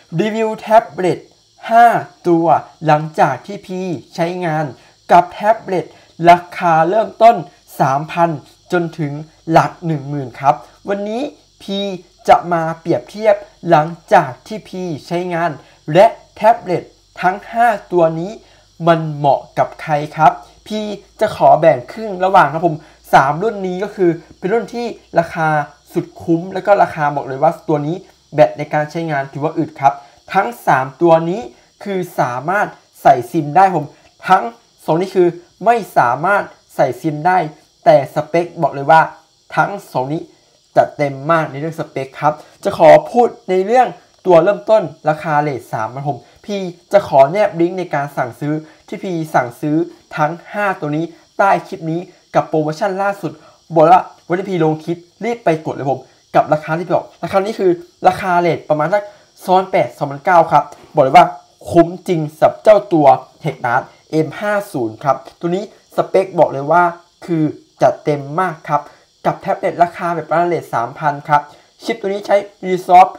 รีวิวแท็บเล็ต5ตัวหลังจากที่พี่ใช้งานกับแท็บเล็ตราคาเริ่มต้น 3,000 จนถึงหลัก 10,000 ครับวันนี้พี่จะมาเปรียบเทียบหลังจากที่พี่ใช้งานและแท็บเล็ตทั้ง5ตัวนี้มันเหมาะกับใครครับพี่จะขอแบ่งครึ่งระหว่างครับผม3รุ่นนี้ก็คือเป็นรุ่นที่ราคาสุดคุ้มแล้วก็ราคาบอกเลยว่าตัวนี้แบตในการใช้งานถือว่าอึดครับทั้ง3ตัวนี้คือสามารถใส่ซิมได้ผมทั้ง2นี้คือไม่สามารถใส่ซิมได้แต่สเปคบอกเลยว่าทั้ง2นี้จัดเต็มมากในเรื่องสเปคครับจะขอพูดในเรื่องตัวเริ่มต้นราคาเรท3นะผมพี่จะขอแนบลิงก์ในการสั่งซื้อที่พี่สั่งซื้อทั้ง5ตัวนี้ใต้คลิปนี้กับโปรโมชั่นล่าสุดบอกว่าวันที่พี่ลงคลิปรีบไปกดเลยผมกับราคาที่พี่บอกราคานี้คือราคาเรทประมาณสัก2,800-2,900ครับบอกเลยว่าคุ้มจริงสำหรับเจ้าตัว Tecnart M50 ครับตัวนี้สเปคบอกเลยว่าคือจัดเต็มมากครับกับแท็บเล็ตราคาแบบเรท 3,000 ครับชิปตัวนี้ใช้ Resolve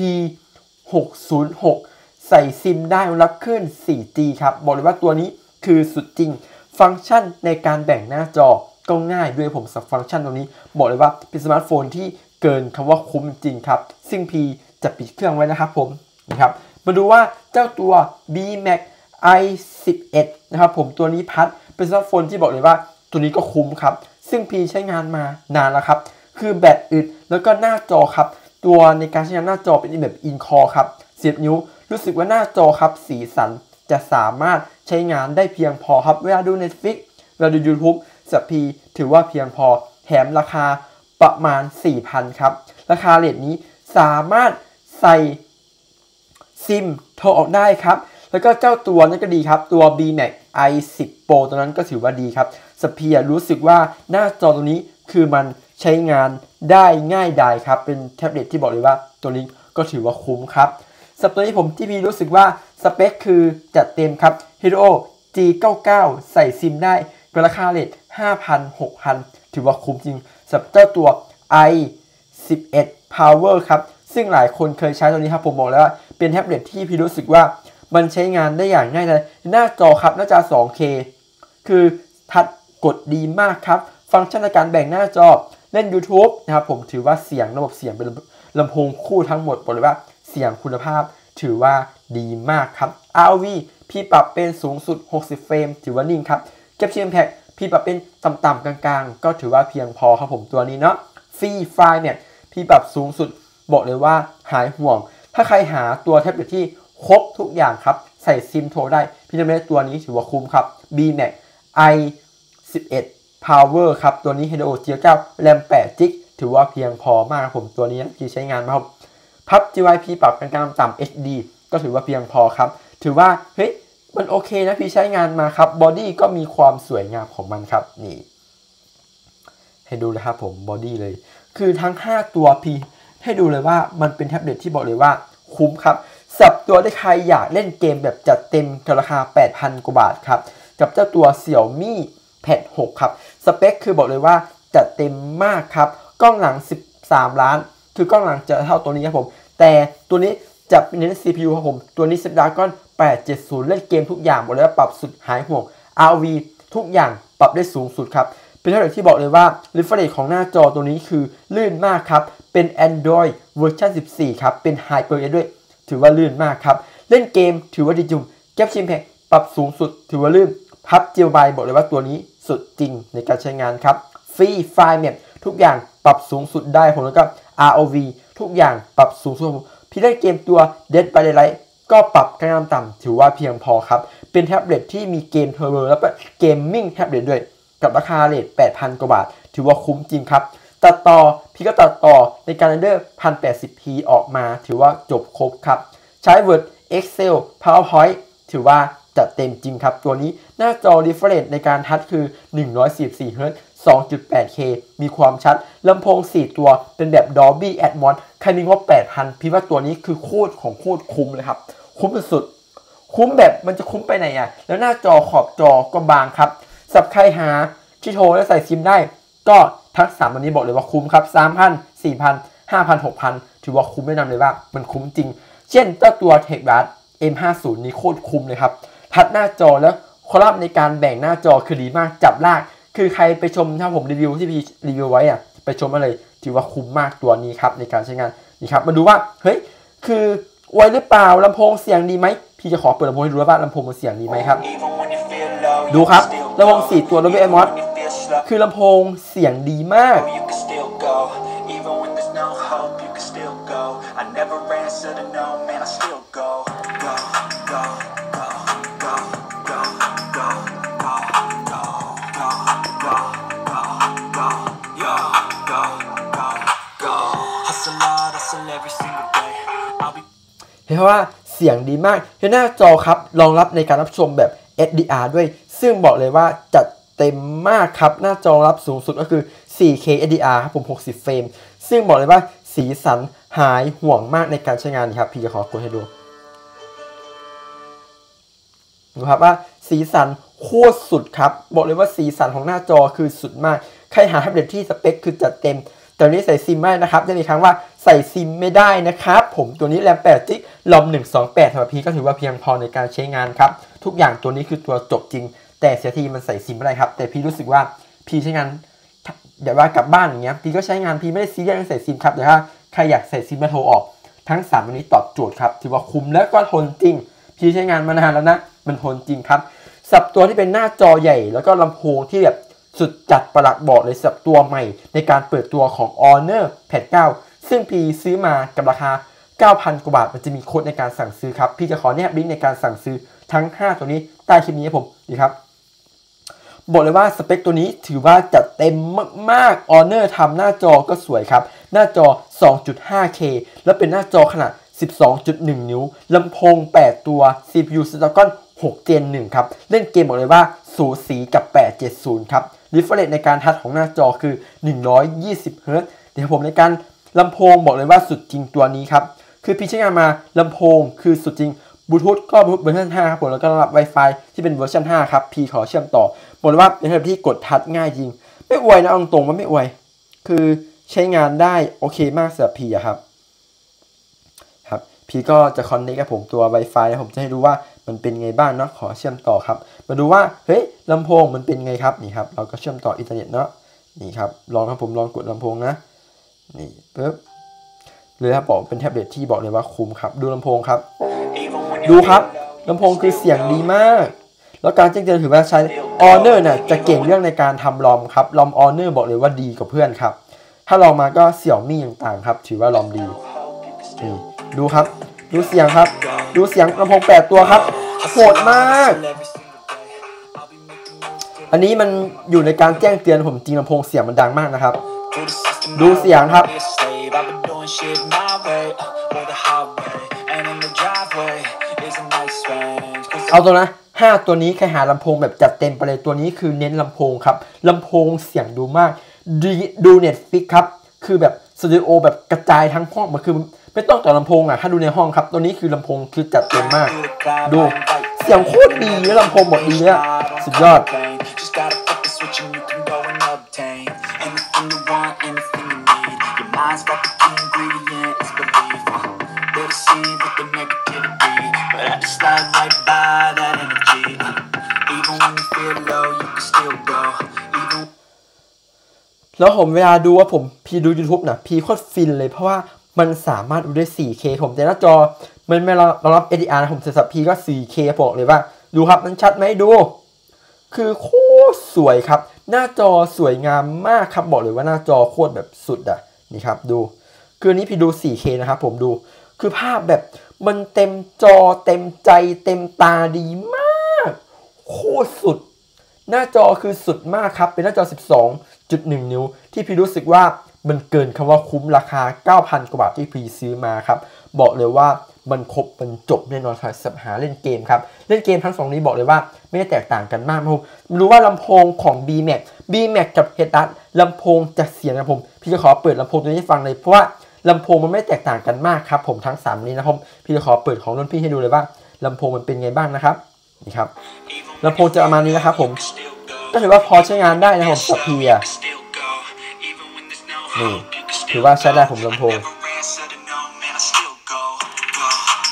T606 ใส่ซิมได้รับคลื่น 4G ครับบอกเลยว่าตัวนี้คือสุดจริงฟังก์ชันในการแบ่งหน้าจอก็ง่ายด้วยผมสับฟังก์ชันตรงนี้บอกเลยว่าเป็นสมาร์ทโฟนที่เกินคำว่าคุ้มจริงครับซึ่งพีจะปิดเครื่องไว้นะครับผมนะครับมาดูว่าเจ้าตัว BMAX i11 นะครับผมตัวนี้พัดเป็นสมาร์ทโฟนที่บอกเลยว่าตัวนี้ก็คุ้มครับซึ่งพีใช้งานมานานแล้วครับคือแบตอึดแล้วก็หน้าจอครับตัวในการใช้งานหน้าจอเป็นแบบอินคอร์ครับเสียบนิ้วรู้สึกว่าหน้าจอครับสีสันจะสามารถใช้งานได้เพียงพอครับเวลาดู Netflix เวลาดู YouTube สับพีถือว่าเพียงพอแถมราคาประมาณ 4,000 ครับราคาเรทนี้สามารถใส่ซิมโทรออกได้ครับแล้วก็เจ้าตัวนั้นก็ดีครับตัว BMAX i10 Pro ตัวนั้นก็ถือว่าดีครับสเปียรู้สึกว่าหน้าจอตัวนี้คือมันใช้งานได้ง่ายดายครับเป็นแท็บเล็ตที่บอกเลยว่าตัวนี้ก็ถือว่าคุ้มครับสำหรับตัวนี้ผมที่มีรู้สึกว่าสเปคคือจัดเต็มครับ Helio G99 ใส่ซิมได้ราคาเรท 5,000 6,000 ถือว่าคุ้มจริงสำหรับเจ้าตัว i11 Power ครับซึ่งหลายคนเคยใช้ตัวนี้ครับผมบอกแล้วว่าเป็นแท็บเล็ตที่พี่รู้สึกว่ามันใช้งานได้อย่างง่ายเลยหน้าจอครับหน้าจอ 2K คือทัดกดดีมากครับฟังก์ชันในการแบ่งหน้าจอเล่น YouTube นะครับผมถือว่าเสียงระบบเสียงเป็นลำโพงคู่ทั้งหมดบอกเลยว่าเสียงคุณภาพถือว่าดีมากครับ ROV พี่ปรับเป็นสูงสุด60เฟรมถือว่านิ่งครับเก็บเชียงแพ็กพี่ปรับเป็นต่ำๆกลางๆก็ถือว่าเพียงพอครับผมตัวนี้เนาะฟรีไฟล์เนี่ยพี่ปรับสูงสุดบอกเลยว่าหายห่วงถ้าใครหาตัวแท็บเล็ตที่ครบทุกอย่างครับใส่ซิมโทรได้พี่จะไม่ได้ตัวนี้ถือว่าคุ้มครับ BMAX i11 Power ครับตัวนี้ Helio G9 RAM 8 g ถือว่าเพียงพอมากครับผมตัวนี้พี่ใช้งานมาครับพับ GYP ปรับกลางๆต่ำ HD ก็ถือว่าเพียงพอครับถือว่าเฮ้ยมันโอเคนะพี่ใช้งานมาครับบอดี้ก็มีความสวยงามของมันครับนี่ให้ดูนะครับผมบอดี้เลยคือทั้ง5ตัวพี่ให้ดูเลยว่ามันเป็นแท็บเล็ตที่บอกเลยว่าคุ้มครับสับตัวได้ใครอยากเล่นเกมแบบจัดเต็มราคา 8,000 กว่าบาทครับกับเจ้าตัว Xiaomi Pad 6 ครับสเปคคือบอกเลยว่าจัดเต็มมากครับกล้องหลัง13ล้านคือกล้องหลังจะเท่าตัวนี้ครับผมแต่ตัวนี้จะเป็นเน้น CPU ครับผมตัวนี้ Snapdragon 870 เล่นเกมทุกอย่างบอกเลยว่าปรับสุดหายห่วง ROV ทุกอย่างปรับได้สูงสุดครับเป็นแท็บเล็ตที่บอกเลยว่า refresh ของหน้าจอตัวนี้คือลื่นมากครับเป็น Android เวอร์ชัน14ครับเป็น HyperX ด้วยถือว่าลื่นมากครับเล่นเกมถือว่าดีจุ่มแก็บชิมแพ็กปรับสูงสุดถือว่าลื่นพับเจลไบบอกเลยว่าตัวนี้สุดจริงในการใช้งานครับฟรีไฟล์แมปทุกอย่างปรับสูงสุดได้ผมแล้วก็ ROV ทุกอย่างปรับสูงสุดพี่เล่นเกมตัว Dead by Daylight ก็ปรับกลางต่ำถือว่าเพียงพอครับเป็นแท็บเล็ตที่มีเกมเทอร์โบแล้วก็เกมมิ่งแท็บเล็ตด้วยกับราคาเรท 8,000 กว่าบาทถือว่าคุ้มจริงครับตัดต่อพี่ก็ตัดต่อในการเรนเดอร์ 1080p ออกมาถือว่าจบครบครับใช้ Word Excel PowerPoint ถือว่าจัดเต็มจริงครับตัวนี้หน้าจอ refresh ในการทัชคือ 144 Hz 2.8K มีความชัดลำโพง4ตัวเป็นแบบ Dolby Atmos ใครมีงบ 8,000 พี่ว่าตัวนี้คือโคตรของโคตรคุ้มเลยครับคุ้มสุดคุ้มแบบมันจะคุ้มไปไหนอ่ะแล้วหน้าจอขอบจอก็บางครับสำหรับใครหาที่โทรและใส่ซิมได้ก็ทั้ง3ตัวนี้บอกเลยว่าคุ้มครับ 3,000 4,000 5,000 6,000 ถือว่าคุ้มแนะนำเลยว่ามันคุ้มจริงเช่นเจ้าตัว TechBlast M50 นี่โคตรคุ้มเลยครับทัดหน้าจอแล้วคอลัมน์ในการแบ่งหน้าจอคือดีมากจับลากคือใครไปชมถ้าผมรีวิวที่พี่รีวิวไว้อะไปชมมาเลยถือว่าคุ้มมากตัวนี้ครับในการใช้งานนี่ครับมาดูว่าเฮ้ยคือไวหรือเปล่าลำโพงเสียงดีไหมพี่จะขอเปิดลำโพงให้ดูว่าลำโพงมันเสียงดีไหมครับดูครับลำโพง4ตัว Dolby Atmos คือลำโพงเสียงดีมากเห็นว่าเสียงดีมากหน้าจอครับรองรับในการรับชมแบบ HDR ด้วยซึ่งบอกเลยว่าจัดเต็มมากครับหน้าจอรับสูงสุดก็คือ 4K HDR ครับผม60เฟรมซึ่งบอกเลยว่าสีสันหายห่วงมากในการใช้งานครับพี่จะขอกดให้ดูครับว่าสีสันโคตรสุดครับบอกเลยว่าสีสันของหน้าจอคือสุดมากใครหาแท็บเล็ตที่สเปคคือจัดเต็มตัวนี้ใส่ซิมไม่ได้นะครับจะมีครั้งว่าใส่ซิมไม่ได้นะครับผมตัวนี้แรม8 จิกรอม128สำหรับพี่ก็ถือว่าเพียงพอในการใช้งานครับทุกอย่างตัวนี้คือตัวจบจริงแต่เสียทีมันใส่ซิมไม่ได้ครับแต่พี่รู้สึกว่าพี่ใช้งานเดี๋ยวว่ากลับบ้านอย่างเงี้ยพี่ก็ใช้งานพี่ไม่ได้ซีเรียสใส่ซิมครับแต่ถ้าใครอยากใส่ซิมมาโทรออกทั้ง3ตัวนี้ตอบโจทย์ครับถือว่าคุ้มและก็ทนจริงพี่ใช้งานมานานแล้วนะมันทนจริงครับสับตัวที่เป็นหน้าจอใหญ่แล้วก็ลำโพงที่แบบสุดจัดประหลัดบอกเลยสับตัวใหม่ในการเปิดตัวของ Honor Pad 9ซึ่งพี่ซื้อมากับราคา 9,000 กว่าบาทมันจะมีโค้ดในการสั่งซื้อครับพี่จะขอแนบลิงก์ในการสั่งซื้อทั้ง5ตัวนี้ใต้คลิปนี้ให้ผมนี่ครับบอกเลยว่าสเปคตัวนี้ถือว่าจัดเต็มมากๆ Honor ทำหน้าจอก็สวยครับหน้าจอ 2.5K แล้วเป็นหน้าจอขนาด 12.1 นิ้วลำโพง8ตัว CPU Snapdragon 6 Gen 1ครับเล่นเกมบอกเลยว่าสูสีกับ870ครับrefresh ในการทัชของหน้าจอคือ120 Hz เดี๋ยวผมในการลำโพงบอกเลยว่าสุดจริงตัวนี้ครับคือพี่ใช้งานมาลำโพงคือสุดจริงบลูทูธก็บลูทูธเวอร์ชัน5ครับผมแล้วก็รองรับ Wi-Fi ที่เป็นเวอร์ชัน5ครับพี่ขอเชื่อมต่อบอกเลยว่าเป็นระบบที่กดทัชง่ายจริงไม่อวยนะตรงๆว่าไม่อวยคือใช้งานได้โอเคมากสำหรับพี่ครับพี่ก็จะคอนเนคกับผมตัว Wi-Fi แล้วผมจะให้ดูว่ามันเป็นไงบ้างเนาะขอเชื่อมต่อครับมาดูว่าเฮ้ยลำโพงมันเป็นไงครับนี่ครับเราก็เชื่อมต่ออินเทอร์เน็ตเนาะนี่ครับลองครับผมลองกดลำโพงนะนี่ปึ๊บเลยครับบอกเป็นแท็บเล็ตที่บอกเลยว่าคุ้มครับดูลำโพงครับดูครับลำโพงคือเสียงดีมากแล้วการแจ้งเตือนถือว่าใช้ Honor เนี่ยจะเก่งเรื่องในการทำลอมครับลอม Honor บอกเลยว่าดีกว่าเพื่อนครับถ้าลองมาก็Xiaomiต่างๆครับถือว่าลอมดีนี่ดูครับดูเสียงครับดูเสียงลำโพง8ตัวครับโหดมากอันนี้มันอยู่ในการแจ้งเตือนผมจริงลำโพงเสียงมันดังมากนะครับดูเสียงครับเอาตัวนะ5ตัวนี้ใครหาลำโพงแบบจัดเต็มไปเลยตัวนี้คือเน้นลำโพงครับลำโพงเสียงดูมากดู Netflix ครับคือแบบสตูดิโอแบบกระจายทั้งห้องมันคือไม่ต้องต่อลำโพงถ้าดูในห้องครับตัวนี้คือลำโพงคือจัดเต็มมากดูเสียงโคตรดีแล้วลำโพงหมดดีเลยสุดยอดแล้วผมเวลาดูว่าพี่ดู YouTube นะพี่โคตรฟินเลยเพราะว่ามันสามารถดูได้ 4K ผมแต่หน้าจอมันไม่รองรับ HDR นะผมเสร็จสับพี่ก็ 4K บอกเลยว่าดูครับมันชัดไหมดูคือโคตรสวยครับหน้าจอสวยงามมากครับบอกเลยว่าหน้าจอโคตรแบบสุดนี่ครับดูคือนี้พี่ดู 4K นะครับผมดูคือภาพแบบมันเต็มจอเต็มใจเต็มตาดีมากโคตรสุดหน้าจอคือสุดมากครับเป็นหน้าจอ 12.1 นิ้วที่พี่รู้สึกว่ามันเกินคำว่าคุ้มราคา 9,000 กว่าบาทที่พี่ซื้อมาครับบอกเลยว่ามันครบมันจบแน่นอนครับสำหรับหาเล่นเกมครับเล่นเกมทั้ง2นี้บอกเลยว่าไม่ได้แตกต่างกันมากผมรู้ว่าลำโพงของ B-Max กับ Headset ลำโพงจะเสียงนะผมพี่จะขอเปิดลำโพงตัวนี้ให้ฟังเลยเพราะว่าลำโพงมันไม่แตกต่างกันมากครับผมทั้ง3นี้นะผมพี่จะขอเปิดของรุ่นพี่ให้ดูเลยว่าลำโพงมันเป็นไงบ้างนะครับนี่ครับลำโพงจะประมาณนี้นะครับผมก็ถือว่าพอใช้งานได้นะผมสับพีนี่ถือว่าใช้ได้ผมลำโพง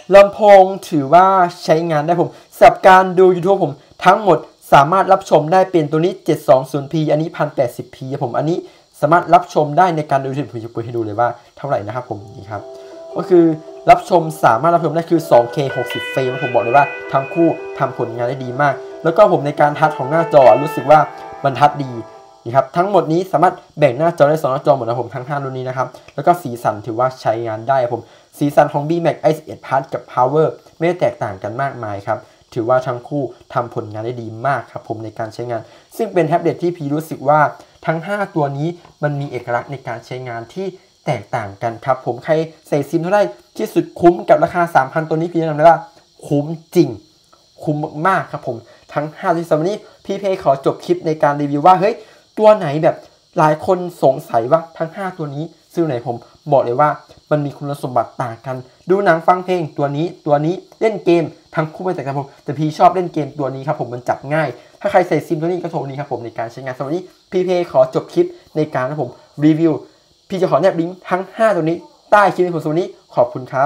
ลำโพงถือว่าใช้งานได้ผมสำหรับการดู YouTube ผมทั้งหมดสามารถรับชมได้เป็นตัวนี้ 720p อันนี้ 1080p ผมอันนี้สามารถรับชมได้ในการดู YouTube ผมจะเปิดให้ดูเลยว่าเท่าไหร่นะครับผมนี่ครับก็คือรับชมสามารถรับชมได้คือ 2K 60 เฟรมผมบอกเลยว่าทั้งคู่ทำผลงานได้ดีมากแล้วก็ผมในการทัชของหน้าจอรู้สึกว่ามันทัชดีนี่ครับทั้งหมดนี้สามารถแบ่งหน้าจอได้2หน้าจอหมดนะผมทั้ง5รุ่นนี้นะครับแล้วก็สีสันถือว่าใช้งานได้ผมสีสันของ BMAX i11 Plus กับ Power ไม่ได้แตกต่างกันมากมายครับถือว่าทั้งคู่ทำผลงานได้ดีมากครับผมในการใช้งานซึ่งเป็นแท็บเล็ตที่พี่รู้สึกว่าทั้ง5ตัวนี้มันมีเอกลักษณ์ในการใช้งานที่แตกต่างกันครับผมใครใส่ซิมเท่าไหร่ที่สุดคุ้มกับราคา 3,000 ตัวนี้พี่แนะนำเลยว่าคุ้มจริงคุ้มมากครับผมทั้ง5ที่สำหรับนี้พี่เพขอจบคลิปในการรีวิวว่าเฮ้ยตัวไหนแบบหลายคนสงสัยว่าทั้ง5ตัวนี้ซึ่งไหนผมบอกเลยว่ามันมีคุณสมบัติต่างกันดูหนังฟังเพลงตัวนี้เล่นเกมทั้งคู่ไม่แตกต่างผมแต่พี่ชอบเล่นเกมตัวนี้ครับผมมันจับง่ายถ้าใครใส่ซิมตัวนี้ก็โทรนี้ครับผมในการใช้งานสำหรับนี้พี่เพขอจบคลิปในการนะผมรีวิวพี่จะขอแนบลิงก์ทั้ง5ตัวนี้ใต้คลิปของผมสำหรับนี้ขอบคุณครับ